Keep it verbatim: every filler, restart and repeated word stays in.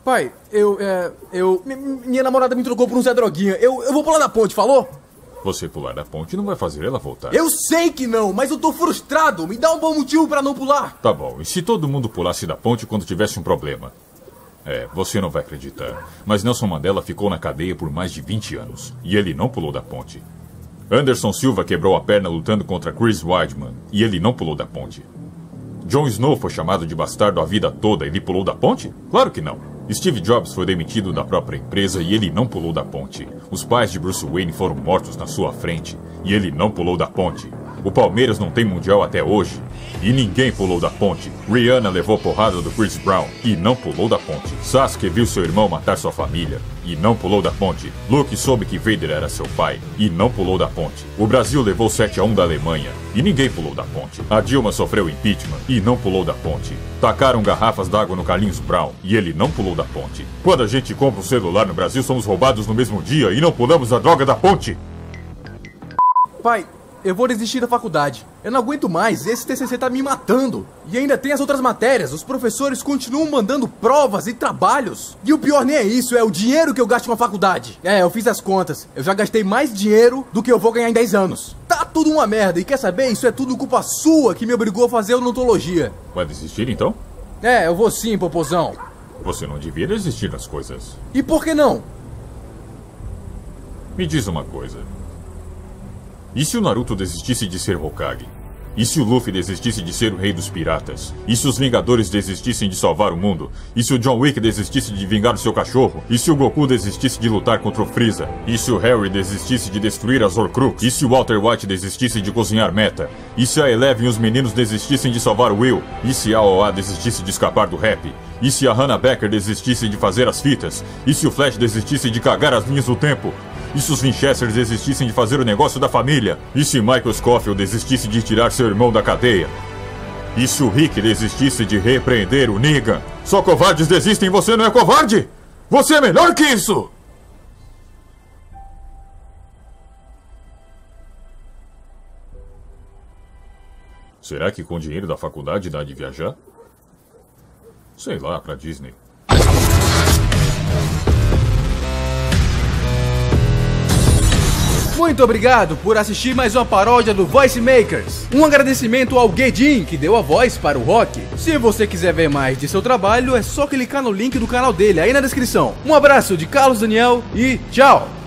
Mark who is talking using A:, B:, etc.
A: Pai, eu, é, eu... Minha namorada me trocou por um Zé Droguinha. Eu, eu vou pular da ponte, falou?
B: Você pular da ponte não vai fazer ela voltar.
A: Eu sei que não, mas eu tô frustrado. Me dá um bom motivo pra não pular.
B: Tá bom, e se todo mundo pulasse da ponte quando tivesse um problema? É, você não vai acreditar, mas Nelson Mandela ficou na cadeia por mais de vinte anos. E ele não pulou da ponte. Anderson Silva quebrou a perna lutando contra Chris Weidman. E ele não pulou da ponte. Jon Snow foi chamado de bastardo a vida toda e ele pulou da ponte? Claro que não. Steve Jobs foi demitido da própria empresa e ele não pulou da ponte. Os pais de Bruce Wayne foram mortos na sua frente e ele não pulou da ponte. O Palmeiras não tem mundial até hoje e ninguém pulou da ponte. Rihanna levou porrada do Chris Brown e não pulou da ponte. Sasuke viu seu irmão matar sua família e não pulou da ponte. Luke soube que Vader era seu pai e não pulou da ponte. O Brasil levou sete a um da Alemanha e ninguém pulou da ponte. A Dilma sofreu impeachment e não pulou da ponte. Tacaram garrafas d'água no Carlinhos Brown e ele não pulou da ponte. Quando a gente compra um celular no Brasil, somos roubados no mesmo dia e não pulamos a droga da ponte.
A: Pai, eu vou desistir da faculdade. Eu não aguento mais, esse T C C tá me matando. E ainda tem as outras matérias, os professores continuam mandando provas e trabalhos. E o pior nem é isso, é o dinheiro que eu gasto com a faculdade. É, eu fiz as contas, eu já gastei mais dinheiro do que eu vou ganhar em dez anos. Tá tudo uma merda, e quer saber? Isso é tudo culpa sua que me obrigou a fazer odontologia.
B: Vai desistir então?
A: É, eu vou sim, popozão.
B: Você não devia desistir das coisas.
A: E por que não?
B: Me diz uma coisa. E se o Naruto desistisse de ser Hokage? E se o Luffy desistisse de ser o rei dos piratas? E se os Vingadores desistissem de salvar o mundo? E se o John Wick desistisse de vingar o seu cachorro? E se o Goku desistisse de lutar contra o Freeza? E se o Harry desistisse de destruir as Horcrux? E se o Walter White desistisse de cozinhar meta? E se a Eleven e os meninos desistissem de salvar o Will? E se a Aoa desistisse de escapar do rap? E se a Hannah Becker desistisse de fazer as fitas? E se o Flash desistisse de cagar as linhas do tempo? E se os Winchesters desistissem de fazer o negócio da família? E se Michael Scofield desistisse de tirar seu irmão da cadeia? E se o Rick desistisse de repreender o Negan? Só covardes desistem, você não é covarde? Você é melhor que isso! Será que com o dinheiro da faculdade dá de viajar? Sei lá, pra Disney.
A: Muito obrigado por assistir mais uma paródia do Voice Makers. Um agradecimento ao Guedin, que deu a voz para o Rock. Se você quiser ver mais de seu trabalho, é só clicar no link do canal dele aí na descrição. Um abraço de Carlos Daniel e tchau!